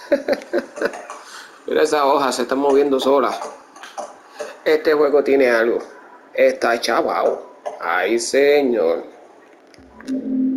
Mira esa hoja, se está moviendo sola. Este juego tiene algo. Está chavao. Ay, señor.